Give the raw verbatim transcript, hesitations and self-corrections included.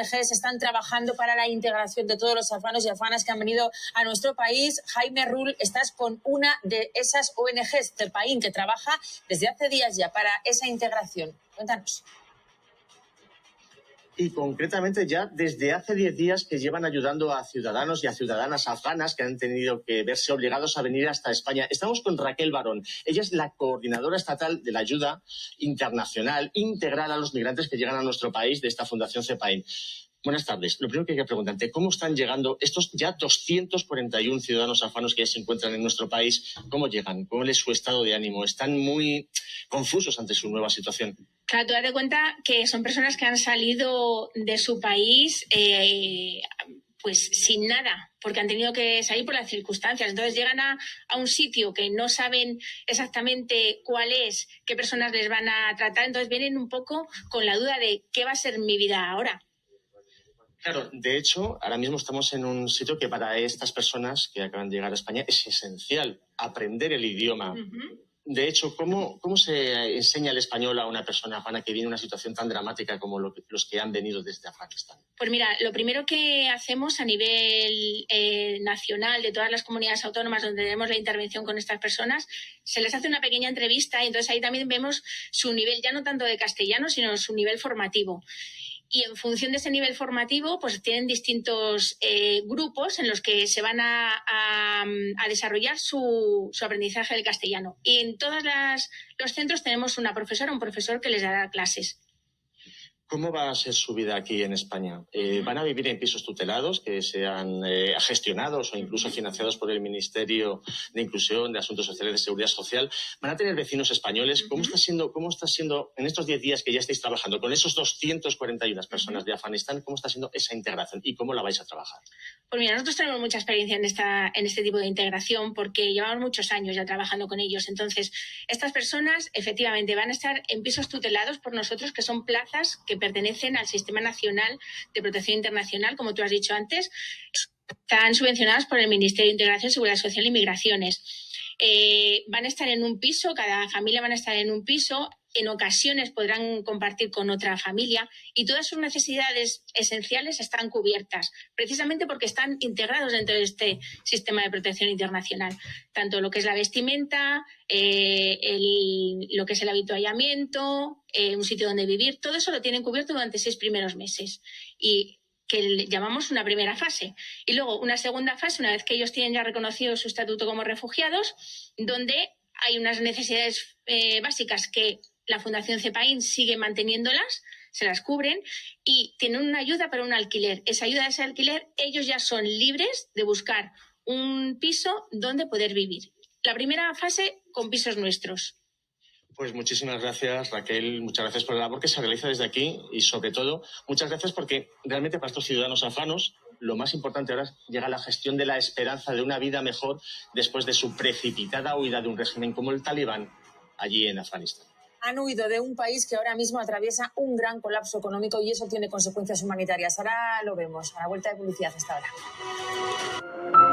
N Ges están trabajando para la integración de todos los afganos y afganas que han venido a nuestro país. Jaime Rull, estás con una de esas O N Ges, Cepain, que trabaja desde hace días ya para esa integración. Cuéntanos. Y concretamente ya desde hace diez días que llevan ayudando a ciudadanos y a ciudadanas afganas que han tenido que verse obligados a venir hasta España. Estamos con Raquel Barón. Ella es la coordinadora estatal de la ayuda internacional integral a los migrantes que llegan a nuestro país de esta Fundación Cepain. Buenas tardes. Lo primero que hay que preguntarte, ¿cómo están llegando estos ya doscientos cuarenta y uno ciudadanos afganos que ya se encuentran en nuestro país? ¿Cómo llegan? ¿Cómo es su estado de ánimo? ¿Están muy confusos ante su nueva situación? Claro, tú date cuenta que son personas que han salido de su país eh, pues sin nada, porque han tenido que salir por las circunstancias. Entonces llegan a, a un sitio que no saben exactamente cuál es, qué personas les van a tratar, entonces vienen un poco con la duda de qué va a ser mi vida ahora. Claro, de hecho, ahora mismo estamos en un sitio que para estas personas que acaban de llegar a España es esencial aprender el idioma. Uh-huh. De hecho, ¿cómo, ¿cómo se enseña el español a una persona afgana que viene en una situación tan dramática como lo que, los que han venido desde Afganistán? Pues mira, lo primero que hacemos a nivel eh, nacional de todas las comunidades autónomas donde tenemos la intervención con estas personas, se les hace una pequeña entrevista y entonces ahí también vemos su nivel, ya no tanto de castellano, sino su nivel formativo. Y en función de ese nivel formativo, pues tienen distintos eh, grupos en los que se van a, a, a desarrollar su, su aprendizaje del castellano. Y en todos los centros tenemos una profesora, un profesor que les dará clases. ¿Cómo va a ser su vida aquí en España? Eh, ¿Van a vivir en pisos tutelados que sean eh, gestionados o incluso financiados por el Ministerio de Inclusión, de Asuntos Sociales, de Seguridad Social? ¿Van a tener vecinos españoles? ¿Cómo está siendo, cómo está siendo en estos diez días que ya estáis trabajando con esos doscientas cuarenta y una personas de Afganistán, cómo está siendo esa integración y cómo la vais a trabajar? Pues mira, nosotros tenemos mucha experiencia en, esta, en este tipo de integración porque llevamos muchos años ya trabajando con ellos. Entonces, estas personas efectivamente van a estar en pisos tutelados por nosotros, que son plazas que pertenecen al Sistema Nacional de Protección Internacional, como tú has dicho antes. Están subvencionadas por el Ministerio de Integración, Seguridad Social y Migraciones. Eh, van a estar en un piso, cada familia van a estar en un piso, en ocasiones podrán compartir con otra familia y todas sus necesidades esenciales están cubiertas, precisamente porque están integrados dentro de este sistema de protección internacional. Tanto lo que es la vestimenta, eh, el, lo que es el habituallamiento, eh, un sitio donde vivir, todo eso lo tienen cubierto durante seis primeros meses. Y que llamamos una primera fase. Y luego una segunda fase, una vez que ellos tienen ya reconocido su estatuto como refugiados, donde hay unas necesidades eh, básicas que la Fundación Cepain sigue manteniéndolas, se las cubren y tienen una ayuda para un alquiler. Esa ayuda de ese alquiler, ellos ya son libres de buscar un piso donde poder vivir. La primera fase con pisos nuestros. Pues muchísimas gracias, Raquel. Muchas gracias por la labor que se realiza desde aquí y, sobre todo, muchas gracias porque realmente para estos ciudadanos afganos lo más importante ahora es llegar a la gestión de la esperanza de una vida mejor después de su precipitada huida de un régimen como el talibán allí en Afganistán. Han huido de un país que ahora mismo atraviesa un gran colapso económico y eso tiene consecuencias humanitarias. Ahora lo vemos. A la vuelta de publicidad hasta ahora.